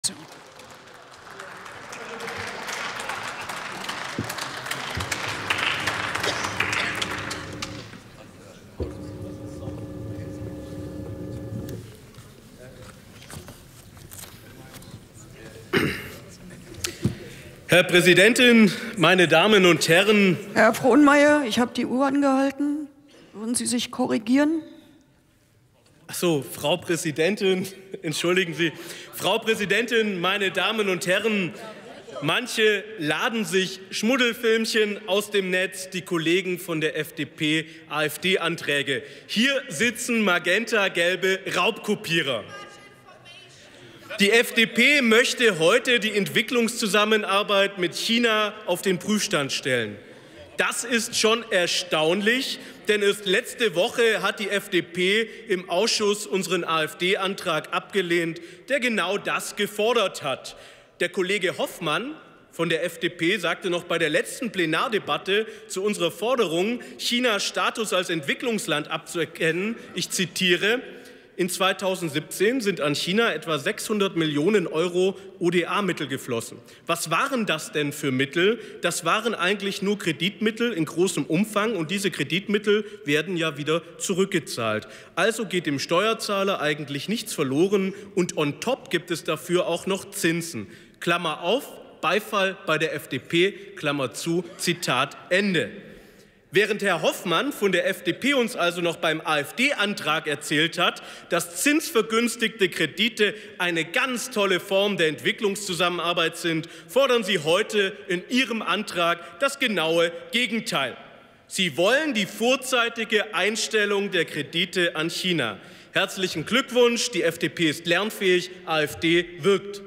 Herr Präsidentin, meine Damen und Herren! Herr Frohnmayer, ich habe die Uhr angehalten. Würden Sie sich korrigieren? Ach so, Frau Präsidentin, entschuldigen Sie. Frau Präsidentin, meine Damen und Herren! Manche laden sich Schmuddelfilmchen aus dem Netz, die Kollegen von der FDP, AfD-Anträge. Hier sitzen magentagelbe Raubkopierer. Die FDP möchte heute die Entwicklungszusammenarbeit mit China auf den Prüfstand stellen. Das ist schon erstaunlich, denn erst letzte Woche hat die FDP im Ausschuss unseren AfD-Antrag abgelehnt, der genau das gefordert hat. Der Kollege Hoffmann von der FDP sagte noch bei der letzten Plenardebatte zu unserer Forderung, Chinas Status als Entwicklungsland abzuerkennen, ich zitiere, in 2017 sind an China etwa 600 Millionen Euro ODA-Mittel geflossen. Was waren das denn für Mittel? Das waren eigentlich nur Kreditmittel in großem Umfang, und diese Kreditmittel werden ja wieder zurückgezahlt. Also geht dem Steuerzahler eigentlich nichts verloren, und on top gibt es dafür auch noch Zinsen. Klammer auf, Beifall bei der FDP, Klammer zu, Zitat Ende. Während Herr Hoffmann von der FDP uns also noch beim AfD-Antrag erzählt hat, dass zinsvergünstigte Kredite eine ganz tolle Form der Entwicklungszusammenarbeit sind, fordern Sie heute in Ihrem Antrag das genaue Gegenteil. Sie wollen die vorzeitige Einstellung der Kredite an China. Herzlichen Glückwunsch, die FDP ist lernfähig, AfD wirkt.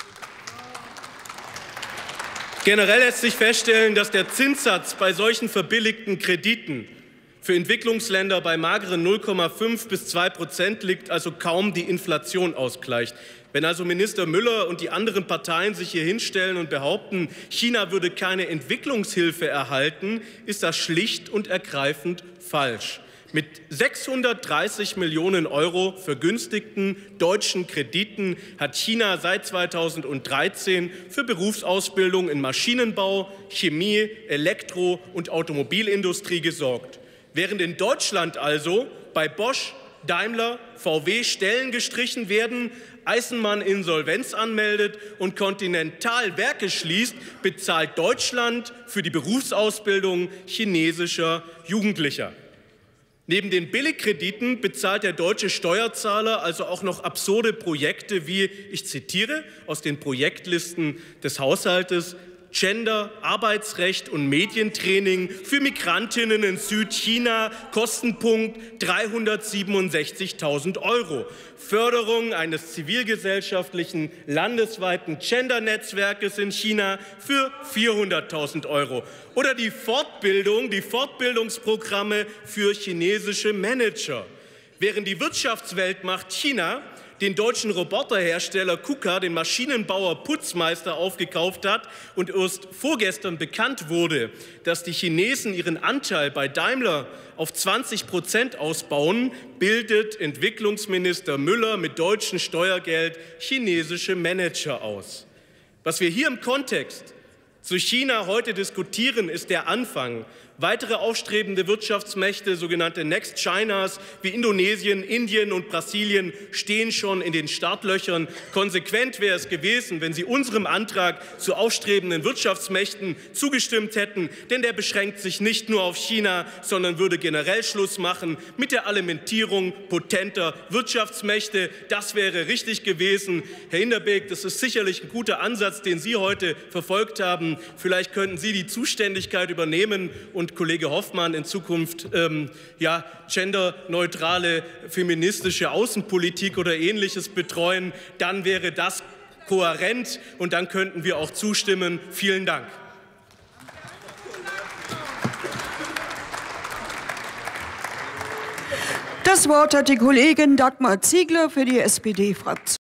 Generell lässt sich feststellen, dass der Zinssatz bei solchen verbilligten Krediten für Entwicklungsländer bei mageren 0,5 bis 2% liegt, also kaum die Inflation ausgleicht. Wenn also Minister Müller und die anderen Parteien sich hier hinstellen und behaupten, China würde keine Entwicklungshilfe erhalten, ist das schlicht und ergreifend falsch. Mit 630 Millionen Euro vergünstigten deutschen Krediten hat China seit 2013 für Berufsausbildung in Maschinenbau, Chemie, Elektro- und Automobilindustrie gesorgt. Während in Deutschland also bei Bosch, Daimler, VW Stellen gestrichen werden, Eisenmann Insolvenz anmeldet und Continental Werke schließt, bezahlt Deutschland für die Berufsausbildung chinesischer Jugendlicher. Neben den Billigkrediten bezahlt der deutsche Steuerzahler also auch noch absurde Projekte wie, ich zitiere aus den Projektlisten des Haushaltes, Gender, Arbeitsrecht und Medientraining für Migrantinnen in Südchina, Kostenpunkt 367.000 Euro. Förderung eines zivilgesellschaftlichen landesweiten Gender-Netzwerkes in China für 400.000 Euro. Oder die Fortbildungsprogramme für chinesische Manager. Während die Wirtschaftsweltmacht China den deutschen Roboterhersteller KUKA, den Maschinenbauer Putzmeister, aufgekauft hat und erst vorgestern bekannt wurde, dass die Chinesen ihren Anteil bei Daimler auf 20% ausbauen, bildet Entwicklungsminister Müller mit deutschem Steuergeld chinesische Manager aus. Was wir hier im Kontext zu China heute diskutieren, ist der Anfang. Weitere aufstrebende Wirtschaftsmächte, sogenannte Next Chinas wie Indonesien, Indien und Brasilien, stehen schon in den Startlöchern. Konsequent wäre es gewesen, wenn Sie unserem Antrag zu aufstrebenden Wirtschaftsmächten zugestimmt hätten, denn der beschränkt sich nicht nur auf China, sondern würde generell Schluss machen mit der Alimentierung potenter Wirtschaftsmächte. Das wäre richtig gewesen. Herr Hinterbeek, das ist sicherlich ein guter Ansatz, den Sie heute verfolgt haben. Vielleicht könnten Sie die Zuständigkeit übernehmen und Kollege Hoffmann in Zukunft genderneutrale feministische Außenpolitik oder Ähnliches betreuen, dann wäre das kohärent und dann könnten wir auch zustimmen. Vielen Dank. Das Wort hat die Kollegin Dagmar Ziegler für die SPD-Fraktion.